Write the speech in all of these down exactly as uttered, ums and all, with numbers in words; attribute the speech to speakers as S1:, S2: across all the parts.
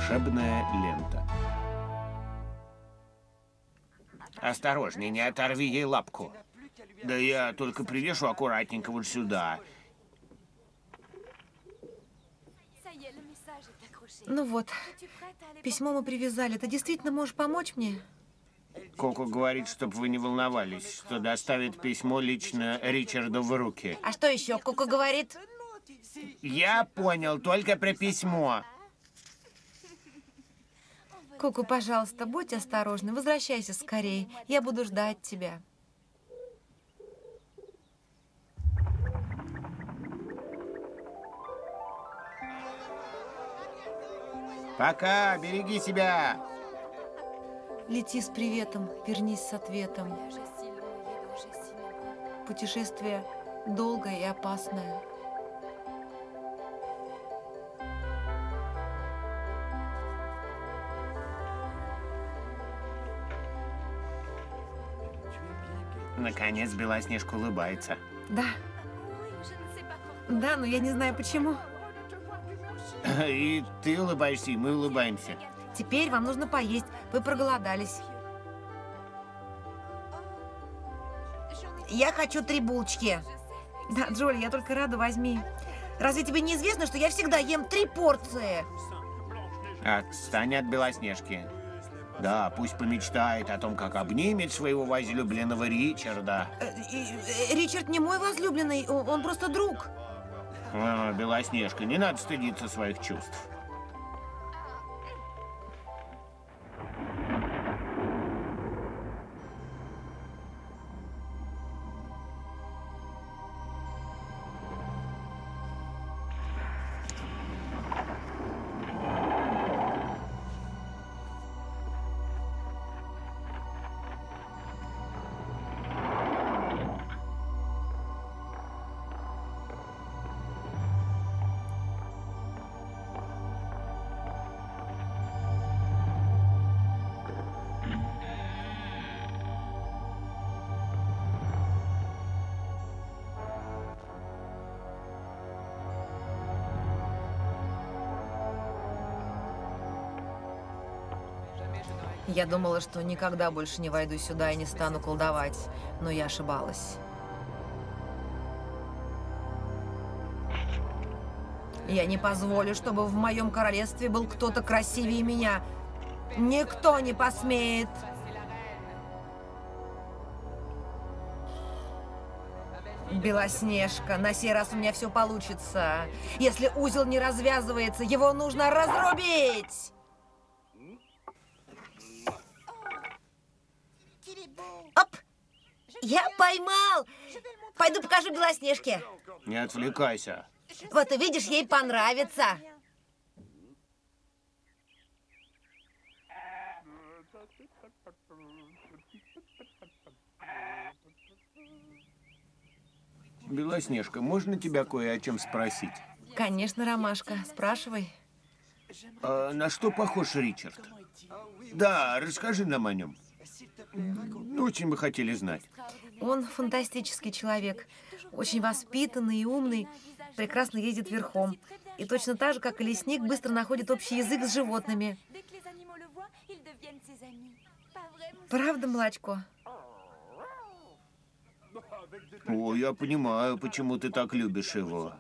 S1: Волшебная лента.
S2: Осторожней, не оторви ей лапку.
S1: Да я только привешу аккуратненько вот сюда.
S3: Ну вот, письмо мы привязали. Ты действительно можешь помочь мне?
S1: Коко говорит, чтобы вы не волновались, что доставит письмо лично Ричарду в руки.
S3: А что еще Коко говорит?
S1: Я понял, только про письмо.
S3: Коко, пожалуйста, будь осторожна. Возвращайся скорее. Я буду ждать тебя.
S1: Пока, береги себя.
S3: Лети с приветом, вернись с ответом. Путешествие долгое и опасное.
S1: Наконец Белоснежка улыбается.
S3: Да. Да, но я не знаю почему.
S1: И ты улыбаешься, и мы улыбаемся.
S3: Теперь вам нужно поесть. Вы проголодались. Я хочу три булочки. Да, Джоли, я только рада, возьми. Разве тебе не известно, что я всегда ем три порции?
S1: Отстань от Белоснежки. Да, пусть помечтает о том, как обнимет своего возлюбленного Ричарда.
S3: Э, э, Ричард не мой возлюбленный, он, он просто друг.
S1: А, Белоснежка, не надо стыдиться своих чувств.
S3: Я думала, что никогда больше не войду сюда и не стану колдовать, но я ошибалась. Я не позволю, чтобы в моем королевстве был кто-то красивее меня. Никто не посмеет. Белоснежка, на сей раз у меня все получится. Если узел не развязывается, его нужно разрубить. Оп! Я поймал! Пойду покажу Белоснежке.
S1: Не отвлекайся.
S3: Вот увидишь, ей понравится.
S1: Белоснежка, можно тебя кое о чем спросить?
S3: Конечно, Ромашка, спрашивай.
S1: А на что похож Ричард? Да, расскажи нам о нем. Очень бы хотели знать.
S3: Он фантастический человек. Очень воспитанный и умный. Прекрасно ездит верхом. И точно так же, как и лесник, быстро находит общий язык с животными. Правда, Млачко?
S1: О, я понимаю, почему ты так любишь его.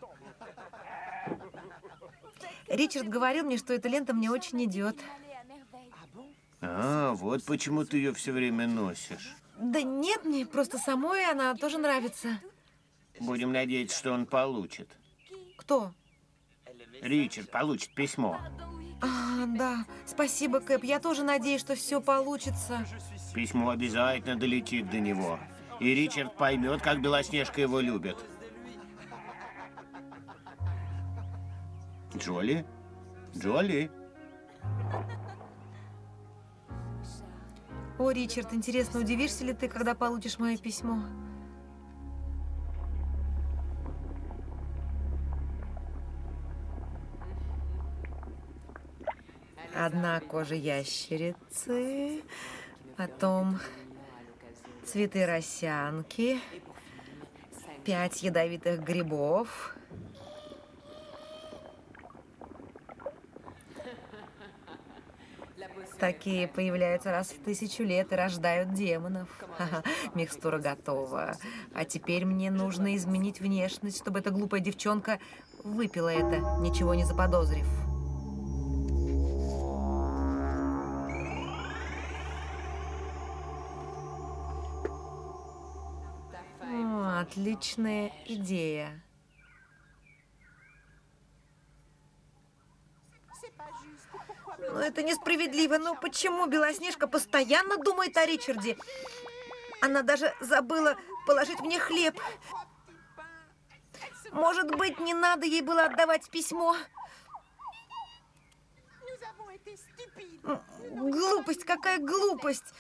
S3: Ричард говорил мне, что эта лента мне очень идет.
S1: А, вот почему ты ее все время носишь.
S3: Да нет, мне просто самой она тоже нравится.
S1: Будем надеяться, что он получит.
S3: Кто?
S1: Ричард получит письмо.
S3: А, да, спасибо, Кэп. Я тоже надеюсь, что все получится.
S1: Письмо обязательно долетит до него. И Ричард поймет, как Белоснежка его любит. Джоли? Джоли?
S3: О, Ричард, интересно, удивишься ли ты, когда получишь мое письмо? Одна кожа ящерицы, потом цветы росянки, пять ядовитых грибов. Такие появляются раз в тысячу лет и рождают демонов. Ха-ха, микстура готова. А теперь мне нужно изменить внешность, чтобы эта глупая девчонка выпила это, ничего не заподозрив. О, отличная идея. Но это несправедливо. Но почему Белоснежка постоянно думает о Ричарде? Она даже забыла положить мне хлеб. Может быть, не надо ей было отдавать письмо? Глупость, какая глупость!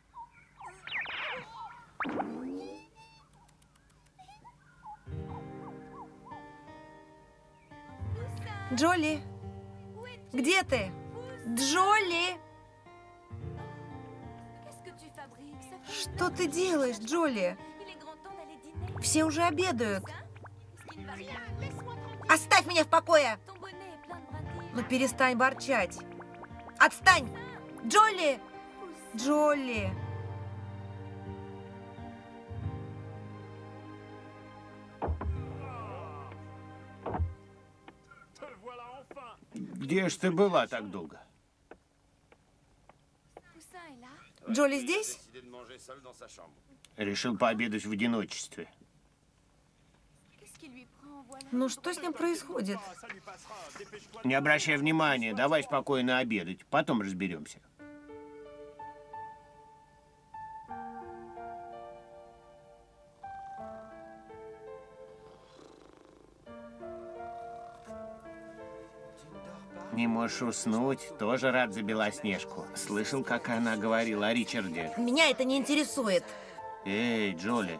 S3: Джоли, где ты? Джоли! Что ты делаешь, Джоли? Все уже обедают. Оставь меня в покое! Ну перестань ворчать. Отстань! Джоли! Джоли!
S1: Где ж ты была так долго?
S3: Джоли здесь?
S1: Решил пообедать в одиночестве.
S3: Ну что с ним происходит?
S1: Не обращай внимания, давай спокойно обедать, потом разберемся. Не можешь уснуть? Тоже рад за Белоснежку. Слышал, как она говорила о Ричарде?
S3: Меня это не интересует.
S1: Эй, Джоли.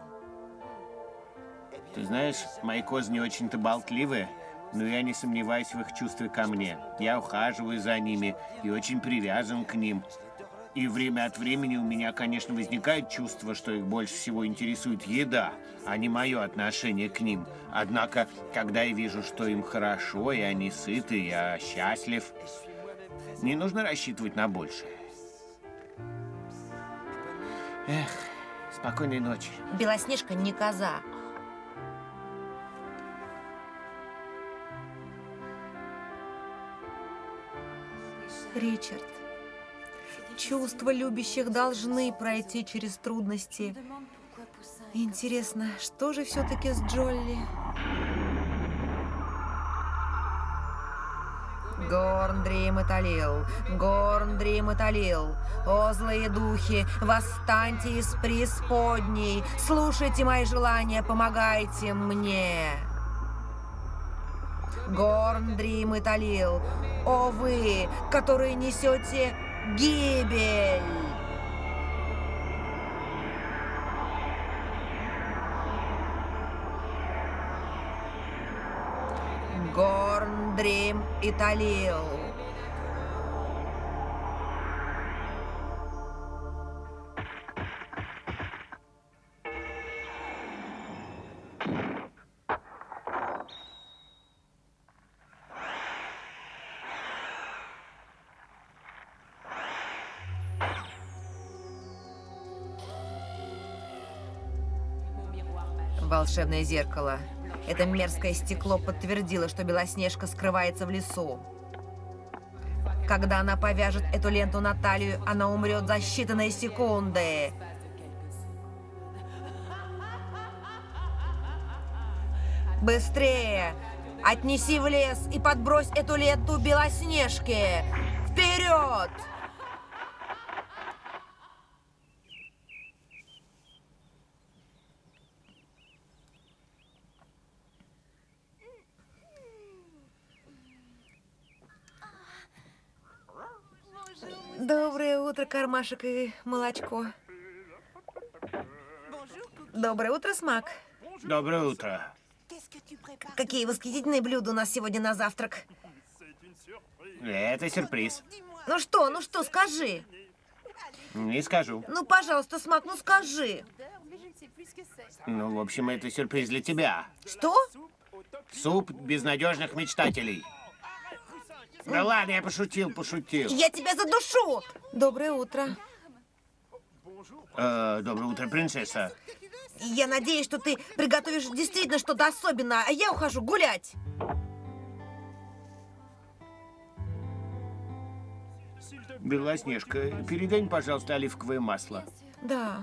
S1: Ты знаешь, мои козы не очень-то болтливые, но я не сомневаюсь в их чувстве ко мне. Я ухаживаю за ними и очень привязан к ним. И время от времени у меня, конечно, возникает чувство, что их больше всего интересует еда, а не мое отношение к ним. Однако, когда я вижу, что им хорошо, и они сыты, я счастлив. Не нужно рассчитывать на большее. Эх, спокойной ночи.
S3: Белоснежка не коза. Ричард, чувства любящих должны пройти через трудности. Интересно, что же все-таки с Джоли? Горндрим и Талил, Горндрим и Талил, о злые духи, восстаньте из преисподней, слушайте мои желания, помогайте мне. Горндрим и Талил, о вы, которые несете гибель! Горндрим и Талил. Волшебное зеркало. Это мерзкое стекло подтвердило, что Белоснежка скрывается в лесу. Когда она повяжет эту ленту на талию, она умрет за считанные секунды. Быстрее! Отнеси в лес и подбрось эту ленту Белоснежке! Вперед! Доброе утро, Кармашек и Молочко. Доброе утро, Смак.
S1: Доброе утро.
S3: Какие восхитительные блюда у нас сегодня на завтрак.
S1: Это сюрприз.
S3: Ну что, ну что, скажи.
S1: Не скажу.
S3: Ну, пожалуйста, Смак, ну скажи.
S1: Ну, в общем, это сюрприз для тебя.
S3: Что?
S1: Суп безнадежных мечтателей. Да ладно, я пошутил, пошутил.
S3: Я тебя задушу! Доброе утро.
S1: Э, доброе утро, принцесса.
S3: Я надеюсь, что ты приготовишь действительно что-то особенное, а я ухожу гулять.
S1: Белоснежка, передай мне, пожалуйста, оливковое масло.
S3: Да.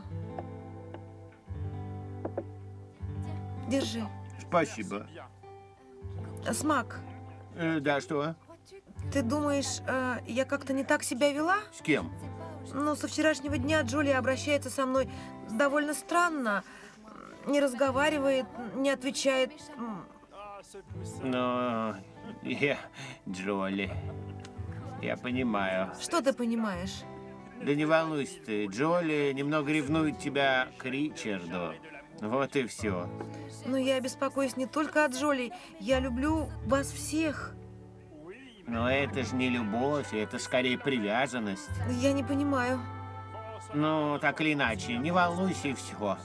S3: Держи.
S1: Спасибо.
S3: Смак,
S1: Э, да, что?
S3: ты думаешь, э, я как-то не так себя вела?
S1: С кем?
S3: Ну, со вчерашнего дня Джулия обращается со мной довольно странно. Не разговаривает, не отвечает. М,
S1: Ну, я, Джоли, я понимаю.
S3: Что ты понимаешь?
S1: Да не волнуйся ты, Джоли немного ревнует тебя к Ричарду. Вот и все.
S3: Но я беспокоюсь не только о Джоли. Я люблю вас всех.
S1: Но это же не любовь, это скорее привязанность.
S3: Я не понимаю.
S1: Ну, так или иначе, не волнуйся и все.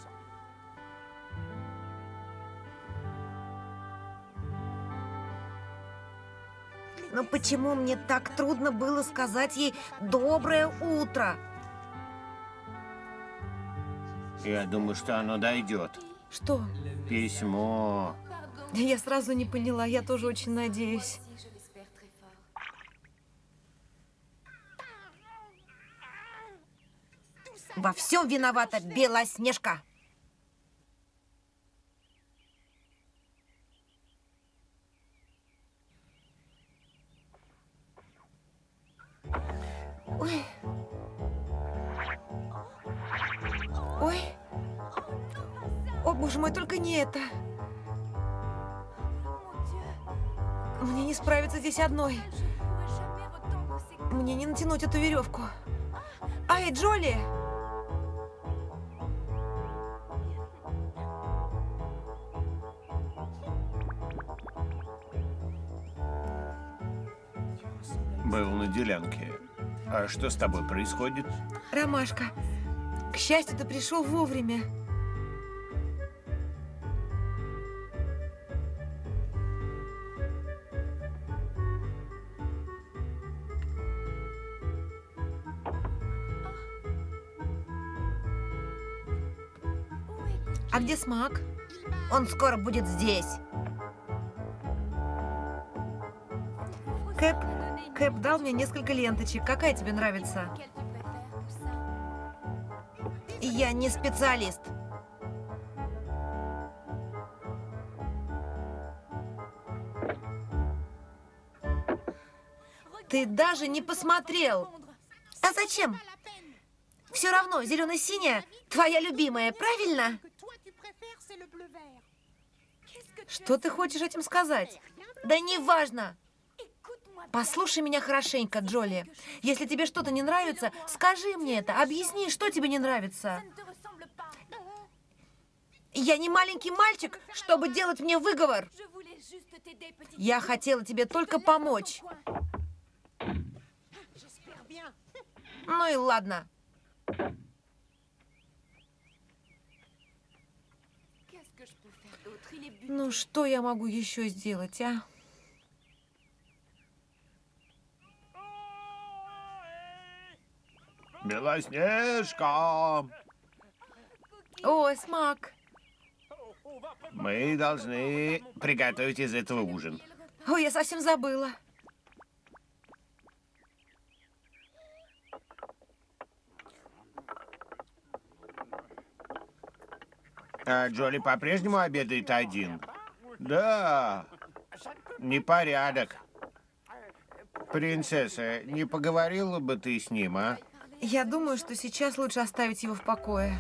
S3: Но почему мне так трудно было сказать ей «доброе утро»?
S1: Я думаю, что оно дойдет.
S3: Что?
S1: Письмо.
S3: Я сразу не поняла. Я тоже очень надеюсь. Во всем виновата Белоснежка. Ой. Ой. О, боже мой, только не это. Мне не справиться здесь одной. Мне не натянуть эту веревку. Ай, Джоли!
S1: Был на делянке. А что с тобой происходит?
S3: Ромашка, к счастью, ты пришел вовремя. А где Смак? Он скоро будет здесь. Кэп, Кэп дал мне несколько ленточек. Какая тебе нравится? Я не специалист. Ты даже не посмотрел. А зачем? Все равно, зелено-синяя твоя любимая, правильно? Что ты хочешь этим сказать? Да неважно. Послушай меня хорошенько, Джоли. Если тебе что-то не нравится, скажи мне это. Объясни, что тебе не нравится. Я не маленький мальчик, чтобы делать мне выговор. Я хотела тебе только помочь. Ну и ладно. Ну, что я могу еще сделать, а?
S1: Белоснежка!
S3: Ой, Смак.
S1: Мы должны приготовить из этого ужин.
S3: Ой, я совсем забыла.
S1: А Джоли по-прежнему обедает один? Да. Непорядок. Принцесса, не поговорила бы ты с ним, а?
S3: Я думаю, что сейчас лучше оставить его в покое.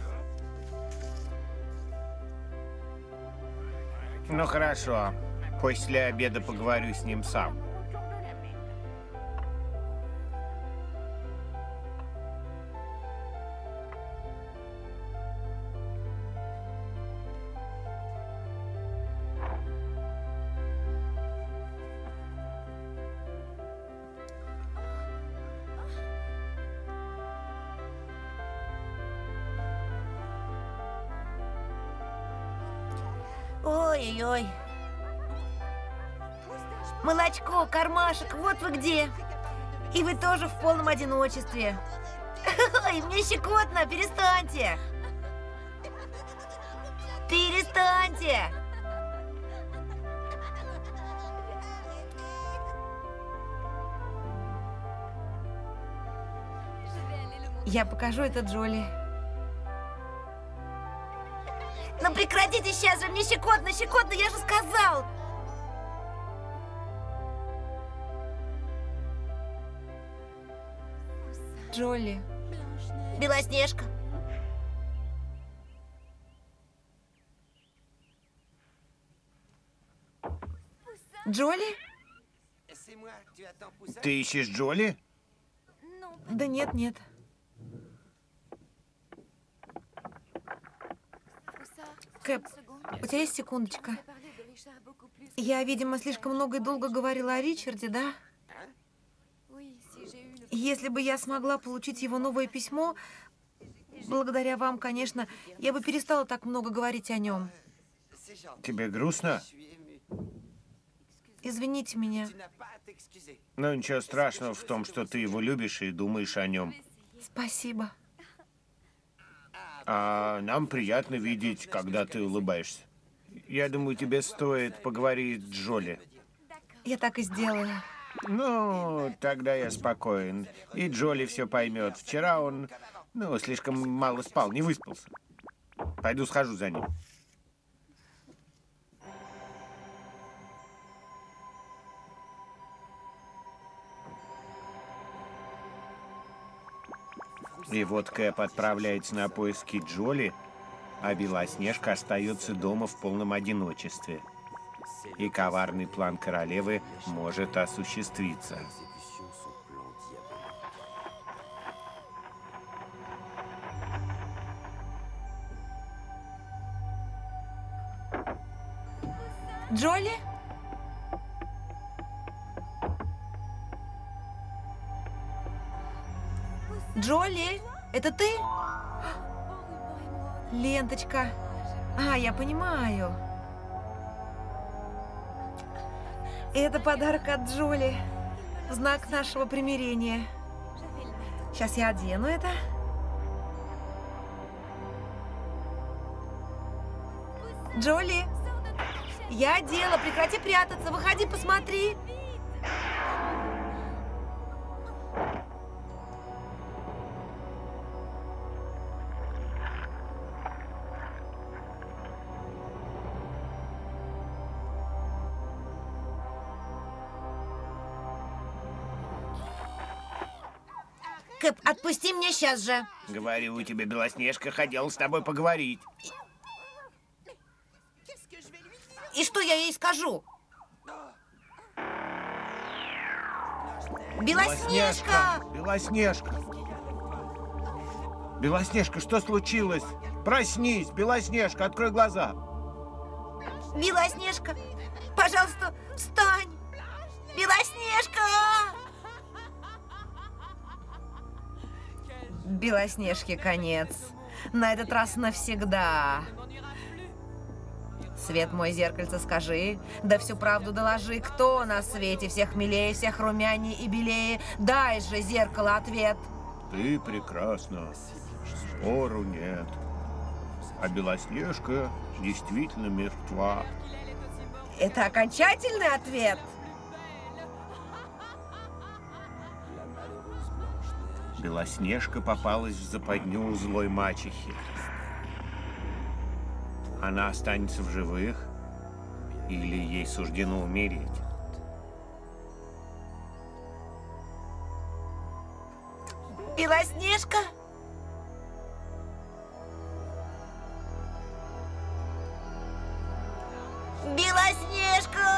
S1: Ну хорошо. После обеда поговорю с ним сам.
S3: Ой-ой-ой. Молочко, кармашек, вот вы где. И вы тоже в полном одиночестве. Ой, мне щекотно, перестаньте. Перестаньте. Я покажу это Джоли. Ну прекратите сейчас же, мне щекотно, щекотно, я же сказал. Джоли. Белоснежка. Джоли?
S1: Ты ищешь Джоли?
S3: Да нет, нет. Кэп, у тебя есть секундочка? Я, видимо, слишком много и долго говорила о Ричарде, да? Если бы я смогла получить его новое письмо, благодаря вам, конечно, я бы перестала так много говорить о нем.
S1: Тебе грустно?
S3: Извините меня.
S1: Ну, ничего страшного в том, что ты его любишь и думаешь о нем.
S3: Спасибо.
S1: А нам приятно видеть, когда ты улыбаешься. Я думаю, тебе стоит поговорить с Джоли.
S3: Я так и сделаю.
S1: Ну, тогда я спокоен. И Джоли все поймет. Вчера он, ну, слишком мало спал, не выспался. Пойду схожу за ним. И вот Кэп отправляется на поиски Джоли, а Белоснежка остается дома в полном одиночестве. И коварный план королевы может осуществиться.
S3: Джоли? Джоли, это ты? Ленточка. А, я понимаю. Это подарок от Джоли. В знак нашего примирения. Сейчас я одену это. Джоли, я одела. Прекрати прятаться. Выходи, посмотри. Кэп, отпусти меня сейчас же.
S1: Говорю тебе, Белоснежка хотела с тобой поговорить.
S3: И что я ей скажу? Белоснежка!
S1: Белоснежка! Белоснежка, что случилось? Проснись, Белоснежка, открой глаза.
S3: Белоснежка, пожалуйста, встань! Белоснежка! Белоснежке конец. На этот раз навсегда. Свет мой, зеркальце, скажи, да всю правду доложи, кто на свете всех милее, всех румяней и белее? Дай же, зеркало, ответ.
S1: Ты прекрасна, спору нет. А Белоснежка действительно мертва.
S3: Это окончательный ответ?
S1: Белоснежка попалась в западню злой мачехи. Она останется в живых или ей суждено умереть?
S3: Белоснежка? Белоснежка!